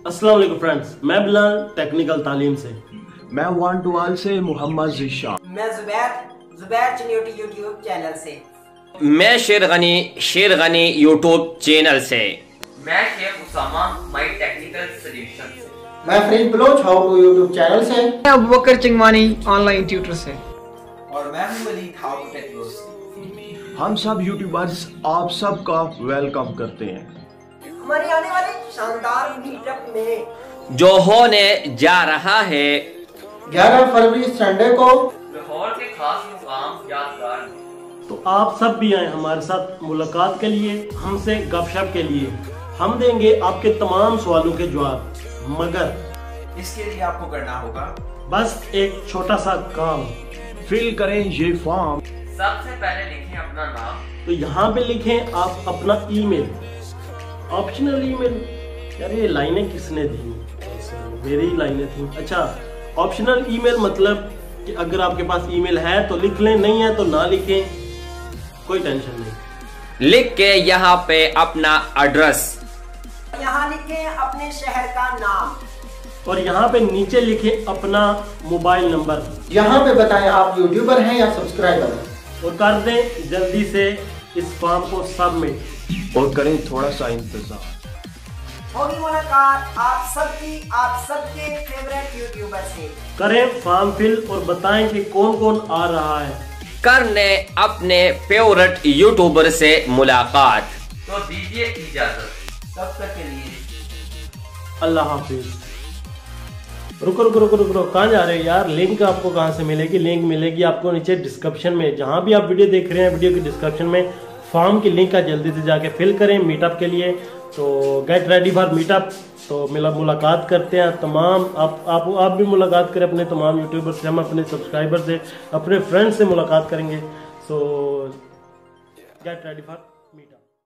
अस्सलाम वालेकुम फ्रेंड्स, मैं बिलाल टेक्निकल तालीम से। मैं वन टू ऑल से मोहम्मद ज़िशान। मैं जुबैर चनियोटी यूट्यूब चैनल से। मैं शेर गनी यूट्यूब चैनल से। मैं Sheikh Usama my technical solution से। मैं Farid Baloch how to YouTube channel से। मैं अबू बकर चिंगवानी ऑनलाइन ट्यूटर से। और मैं हूं वलीद हाउ टू टेक से। हम सब यूट्यूबर्स आप सबका वेलकम करते हैं हमारे आने वाले शानदार मीटअप में जो होने जा रहा है 11 फरवरी संडे को लाहौर के खास मुकाम यादगार में। तो आप सब भी आए हमारे साथ मुलाकात के लिए, हमसे गपशप के लिए। हम देंगे आपके तमाम सवालों के जवाब, मगर इसके लिए आपको करना होगा बस एक छोटा सा काम। फिल करें ये फॉर्म। सबसे पहले लिखें अपना नाम। तो यहाँ पे लिखें आप अपना ईमेल, ऑप्शनल ईमेल। यार ये लाइनें किसने दी? मेरी ही लाइनें थी। अच्छा, ऑप्शनल ईमेल मतलब कि अगर आपके पास ईमेल है तो लिख लें, नहीं है तो ना लिखें, कोई टेंशन नहीं। लिख के यहाँ पे अपना एड्रेस, यहाँ लिखें अपने शहर का नाम और यहाँ पे नीचे लिखें अपना मोबाइल नंबर। यहाँ पे बताएं आप यूट्यूबर हैं या सब्सक्राइबर हैं, और कर दें जल्दी से इस फॉर्म को सबमिट। और करें थोड़ा सा इंतजार। होगी मुलाकात आप सबके फेवरेट यूट्यूबर से। करें फॉर्म फिल और बताएं कि कौन कौन आ रहा है। करने अपने फेवरेट यूट्यूबर से मुलाकात। तो दीजिए इजाजत, तब तक के लिए अल्लाह हाफिज। रुको, कहाँ जा रहे हैं यार? लिंक आपको कहाँ से मिलेगी? लिंक मिलेगी आपको नीचे डिस्क्रिप्शन में। जहाँ भी आप वीडियो देख रहे हैं, वीडियो के डिस्क्रिप्शन में फॉर्म की लिंक है, जल्दी से जाके फिल करें मीटअप के लिए। तो गेट रेडी फॉर मीटअप। तो मुलाकात करते हैं तमाम, आप भी मुलाकात करें अपने तमाम यूट्यूबर से, हम अपने सब्सक्राइबर से, अपने फ्रेंड्स से मुलाकात करेंगे। So get ready for meetup.